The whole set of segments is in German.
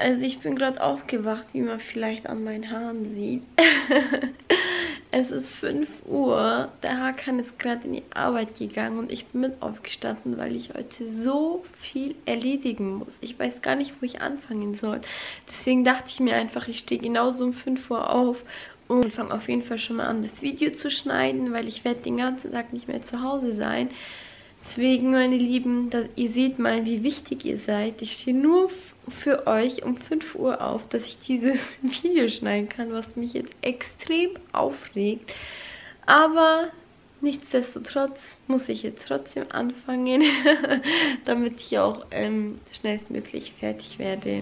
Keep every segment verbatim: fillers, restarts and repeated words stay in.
also ich bin gerade aufgewacht, wie man vielleicht an meinen Haaren sieht. Es ist fünf Uhr, der Hakan ist gerade in die Arbeit gegangen und ich bin mit aufgestanden, weil ich heute so viel erledigen muss. Ich weiß gar nicht, wo ich anfangen soll. Deswegen dachte ich mir einfach, ich stehe genauso um fünf Uhr auf und fange auf jeden Fall schon mal an, das Video zu schneiden, weil ich werde den ganzen Tag nicht mehr zu Hause sein. Deswegen, meine Lieben, dass ihr seht mal, wie wichtig ihr seid. Ich stehe nur für euch um fünf Uhr auf, dass ich dieses Video schneiden kann, was mich jetzt extrem aufregt. Aber nichtsdestotrotz muss ich jetzt trotzdem anfangen, damit ich auch ähm, schnellstmöglich fertig werde.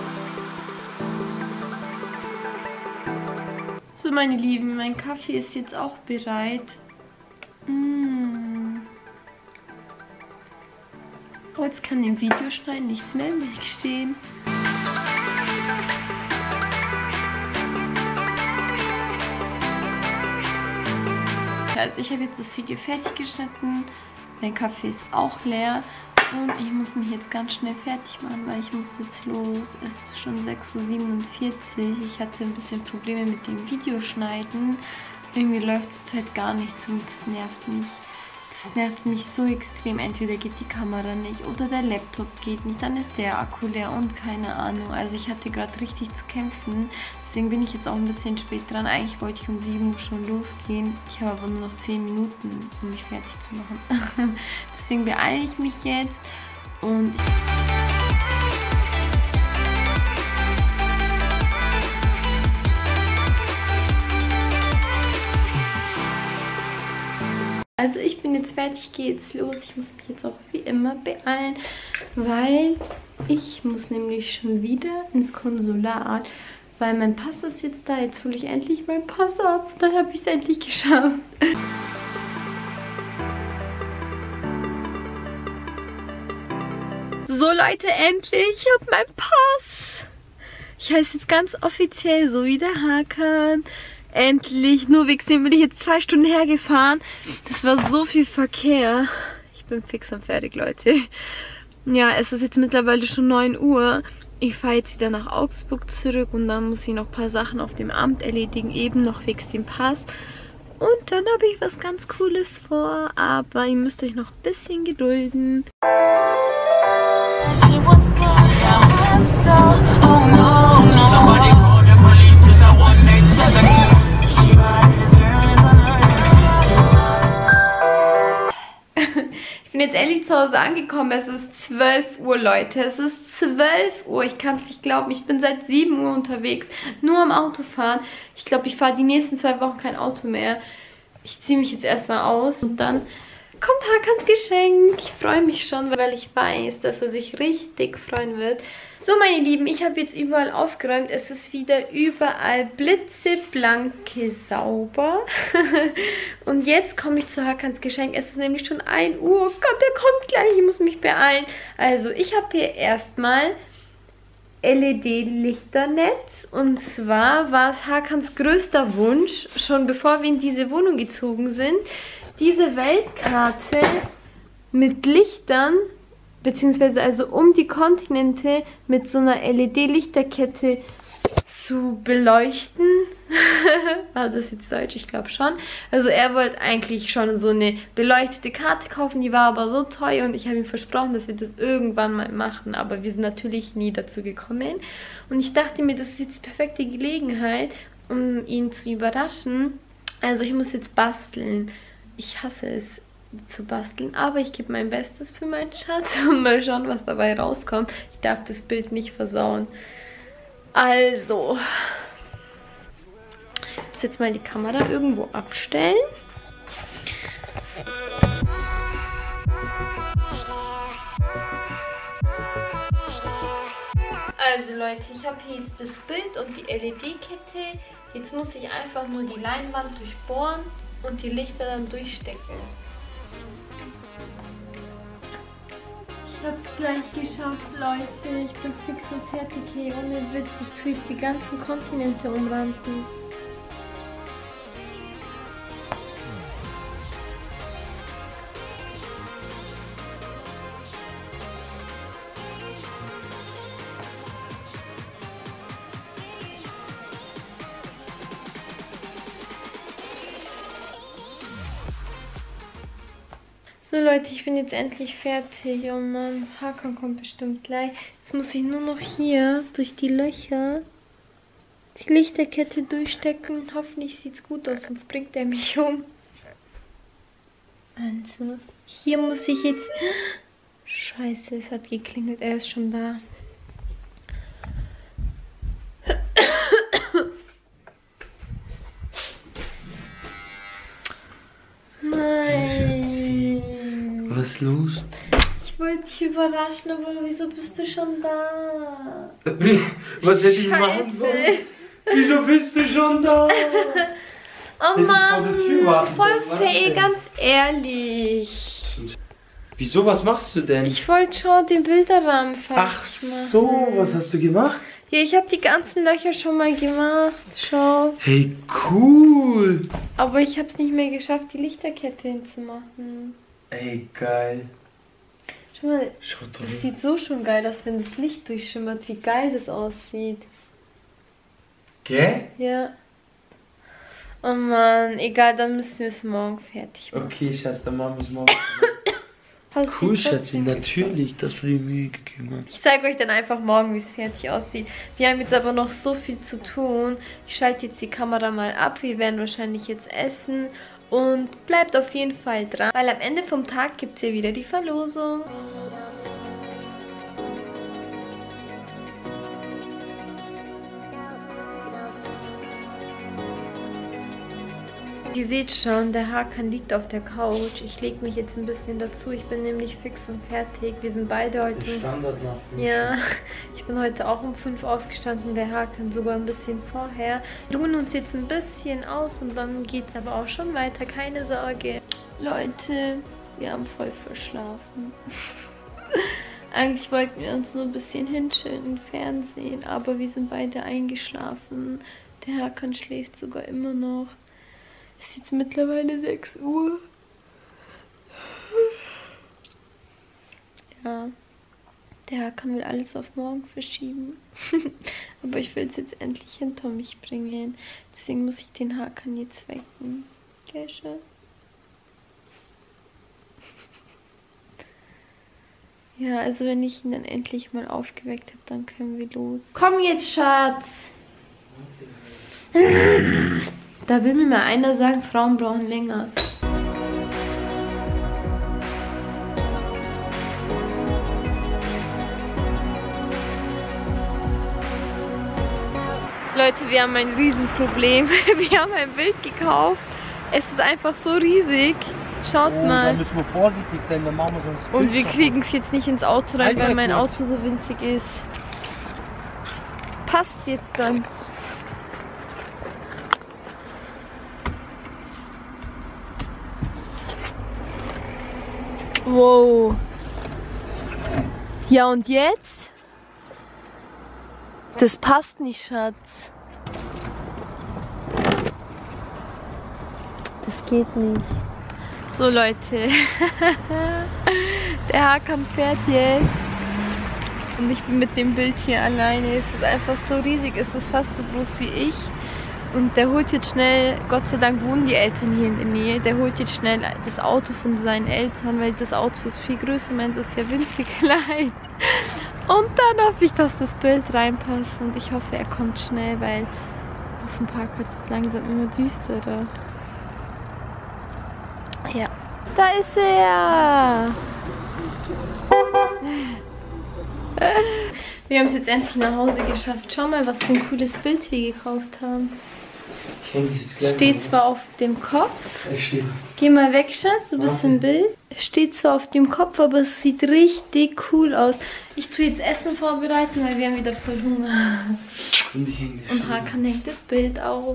So, meine Lieben, mein Kaffee ist jetzt auch bereit. Mmh. Oh, jetzt kann im Videoschneiden nichts mehr im Weg stehen. Also ich habe jetzt das Video fertig geschnitten. Mein Kaffee ist auch leer. Und ich muss mich jetzt ganz schnell fertig machen, weil ich muss jetzt los. Es ist schon sechs Uhr siebenundvierzig. Ich hatte ein bisschen Probleme mit dem Videoschneiden. Irgendwie läuft zurzeit gar nichts und das nervt mich. Das nervt mich so extrem. Entweder geht die Kamera nicht oder der Laptop geht nicht. Dann ist der Akku leer und keine Ahnung. Also ich hatte gerade richtig zu kämpfen. Deswegen bin ich jetzt auch ein bisschen spät dran. Eigentlich wollte ich um sieben Uhr schon losgehen. Ich habe aber nur noch zehn Minuten, um mich fertig zu machen. Deswegen beeile ich mich jetzt. Und ich Also ich bin jetzt fertig, ich gehe jetzt los. Ich muss mich jetzt auch wie immer beeilen, weil ich muss nämlich schon wieder ins Konsulat, weil mein Pass ist jetzt da. Jetzt hole ich endlich meinen Pass ab. Dann habe ich es endlich geschafft. So Leute, endlich, ich habe meinen Pass. Ich heiße jetzt ganz offiziell so wie der Hakan. Endlich, nur wegen dem bin ich jetzt zwei Stunden hergefahren. Das war so viel Verkehr. Ich bin fix und fertig, Leute. Ja, es ist jetzt mittlerweile schon neun Uhr. Ich fahre jetzt wieder nach Augsburg zurück und dann muss ich noch ein paar Sachen auf dem Amt erledigen, eben noch wegen dem Pass. Und dann habe ich was ganz Cooles vor, aber ihr müsst euch noch ein bisschen gedulden. Ich bin jetzt endlich zu Hause angekommen. Es ist zwölf Uhr, Leute. Es ist zwölf Uhr. Ich kann es nicht glauben. Ich bin seit sieben Uhr unterwegs. Nur am Autofahren. Ich glaube, ich fahre die nächsten zwei Wochen kein Auto mehr. Ich ziehe mich jetzt erstmal aus und dann kommt Hakans Geschenk. Ich freue mich schon, weil ich weiß, dass er sich richtig freuen wird. So, meine Lieben, ich habe jetzt überall aufgeräumt. Es ist wieder überall blitzeblanke sauber. Und jetzt komme ich zu Hakans Geschenk. Es ist nämlich schon ein Uhr. Oh Gott, der kommt gleich. Ich muss mich beeilen. Also, ich habe hier erstmal L E D-Lichternetz. Und zwar war es Hakans größter Wunsch, schon bevor wir in diese Wohnung gezogen sind, diese Weltkarte mit Lichtern, beziehungsweise also um die Kontinente mit so einer L E D-Lichterkette zu beleuchten. War das jetzt Deutsch? Ich glaube schon. Also er wollte eigentlich schon so eine beleuchtete Karte kaufen, die war aber so teuer und ich habe ihm versprochen, dass wir das irgendwann mal machen, aber wir sind natürlich nie dazu gekommen. Und ich dachte mir, das ist jetzt die perfekte Gelegenheit, um ihn zu überraschen. Also ich muss jetzt basteln. Ich hasse es zu basteln, aber ich gebe mein Bestes für meinen Schatz und mal schauen, was dabei rauskommt. Ich darf das Bild nicht versauen. Also, ich muss jetzt mal die Kamera irgendwo abstellen. Also Leute, ich habe hier jetzt das Bild und die L E D-Kette. Jetzt muss ich einfach nur die Leinwand durchbohren und die Lichter dann durchstecken. Ich habe es gleich geschafft, Leute. Ich bin fix und fertig hier. Ohne Witz, ich tue jetzt die ganzen Kontinente umranden. So Leute, ich bin jetzt endlich fertig. Oh Mann, Hakan kommt bestimmt gleich. Jetzt muss ich nur noch hier durch die Löcher die Lichterkette durchstecken. Hoffentlich sieht es gut aus, sonst bringt er mich um. Also, hier muss ich jetzt... Scheiße, es hat geklingelt. Er ist schon da. Nein. Was ist los? Ich wollte dich überraschen, aber wieso bist du schon da? Was hätte ich machen sollen? Wieso bist du schon da? Oh Mann, voll fair, ganz ehrlich. Wieso, was machst du denn? Ich wollte schon den Bilderrahmen fertig Ach so, machen. was hast du gemacht? Ja, ich habe die ganzen Löcher schon mal gemacht. Schau. Hey, cool. Aber ich habe es nicht mehr geschafft, die Lichterkette hinzumachen. Ey, geil. Schau mal, Schau doch. das sieht so schon geil aus, wenn das Licht durchschimmert, wie geil das aussieht. Gell? Ja. Oh Mann, egal, dann müssen wir es morgen fertig machen. Okay, Schatz, dann machen wir es morgen. Hast Cool, du Schatzi, trotzdem natürlich, dass du die Mühe gegeben hast. Ich zeige euch dann einfach morgen, wie es fertig aussieht. Wir haben jetzt aber noch so viel zu tun. Ich schalte jetzt die Kamera mal ab. Wir werden wahrscheinlich jetzt essen. Und bleibt auf jeden Fall dran, weil am Ende vom Tag gibt es ja wieder die Verlosung. Ihr seht schon, der Hakan liegt auf der Couch. Ich lege mich jetzt ein bisschen dazu. Ich bin nämlich fix und fertig. Wir sind beide heute... Standardnacht. Ja, ich bin heute auch um fünf aufgestanden. Der Hakan sogar ein bisschen vorher. Wir ruhen uns jetzt ein bisschen aus und dann geht es aber auch schon weiter. Keine Sorge. Leute, wir haben voll verschlafen. Eigentlich wollten wir uns nur ein bisschen hinchillen im Fernsehen, aber wir sind beide eingeschlafen. Der Hakan schläft sogar immer noch. Es ist jetzt mittlerweile sechs Uhr. Ja, der Hakan will alles auf morgen verschieben. Aber ich will es jetzt endlich hinter mich bringen. Deswegen muss ich den Hakan jetzt wecken. Gell, Schatz? Ja, also wenn ich ihn dann endlich mal aufgeweckt habe, dann können wir los. Komm jetzt, Schatz! Da will mir mal einer sagen, Frauen brauchen länger. Leute, wir haben ein Riesenproblem. Wir haben ein Bild gekauft. Es ist einfach so riesig. Schaut oh, mal. Da müssen wir vorsichtig sein, dann machen wir sonst. Und wir kriegen es jetzt nicht ins Auto rein, weil mein Auto so winzig ist. Passt jetzt dann. Wow. Ja, und jetzt? Das passt nicht, Schatz. Das geht nicht. So, Leute. Der Hakan fährt jetzt. Und ich bin mit dem Bild hier alleine. Es ist einfach so riesig. Es ist fast so groß wie ich. Und der holt jetzt schnell, Gott sei Dank wohnen die Eltern hier in der Nähe, der holt jetzt schnell das Auto von seinen Eltern, weil das Auto ist viel größer, meint, das ist ja winzig klein. Und dann hoffe ich, dass das Bild reinpasst und ich hoffe, er kommt schnell, weil auf dem Parkplatz ist langsam immer düsterer. Ja, da ist er! Wir haben es jetzt endlich nach Hause geschafft. Schau mal, was für ein cooles Bild wir gekauft haben. Steht zwar auf dem Kopf. Steht auf Geh mal weg, Schatz, du bist im Bild. Es steht zwar auf dem Kopf, aber es sieht richtig cool aus. Ich tue jetzt Essen vorbereiten, weil wir haben wieder voll Hunger. Und Hakan hängt das Bild auf.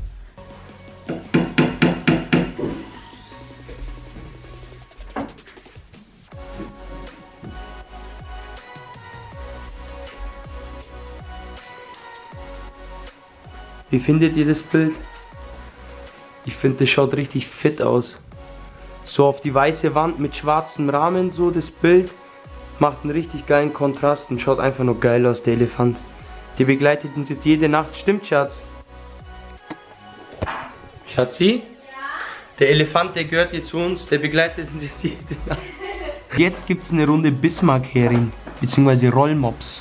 Wie findet ihr das Bild? Ich finde, das schaut richtig fit aus. So auf die weiße Wand mit schwarzem Rahmen, so das Bild. Macht einen richtig geilen Kontrast und schaut einfach nur geil aus, der Elefant. Der begleitet uns jetzt jede Nacht. Stimmt, Schatz? Schatzi? Ja? Der Elefant, der gehört jetzt zu uns, der begleitet uns jetzt jede Nacht. Jetzt gibt es eine Runde Bismarck-Hering, beziehungsweise Rollmops.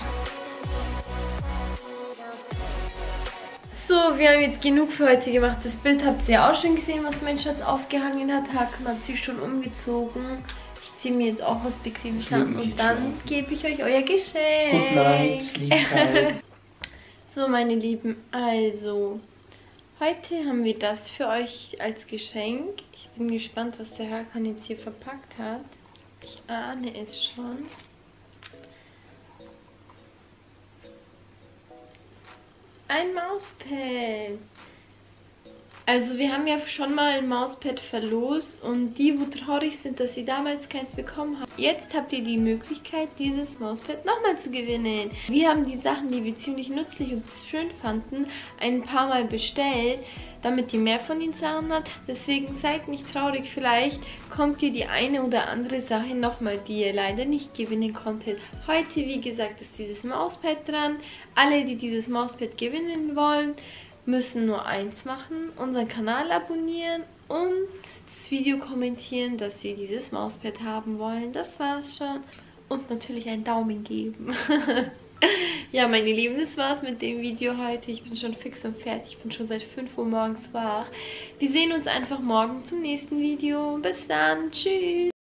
So, wir haben jetzt genug für heute gemacht. Das Bild habt ihr ja auch schon gesehen, was mein Schatz aufgehangen hat. Hakan hat sich schon umgezogen. Ich ziehe mir jetzt auch was Bequemes an und dann gebe ich euch euer Geschenk. Good night, sleep tight. So, meine Lieben, also heute haben wir das für euch als Geschenk. Ich bin gespannt, was der Hakan jetzt hier verpackt hat. Ich ahne es schon. Ein Mauspad. Also wir haben ja schon mal ein Mauspad verlost und die, wo traurig sind, dass sie damals keins bekommen haben. Jetzt habt ihr die Möglichkeit, dieses Mauspad nochmal zu gewinnen. Wir haben die Sachen, die wir ziemlich nützlich und schön fanden, ein paar Mal bestellt, damit ihr mehr von den Sachen habt. Deswegen seid nicht traurig, vielleicht kommt ihr die eine oder andere Sache nochmal, die ihr leider nicht gewinnen konntet. Heute, wie gesagt, ist dieses Mauspad dran. Alle, die dieses Mauspad gewinnen wollen, müssen nur eins machen, unseren Kanal abonnieren und das Video kommentieren, dass sie dieses Mauspad haben wollen. Das war's schon. Und natürlich einen Daumen geben. Ja, meine Lieben, das war's mit dem Video heute. Ich bin schon fix und fertig. Ich bin schon seit fünf Uhr morgens wach. Wir sehen uns einfach morgen zum nächsten Video. Bis dann. Tschüss.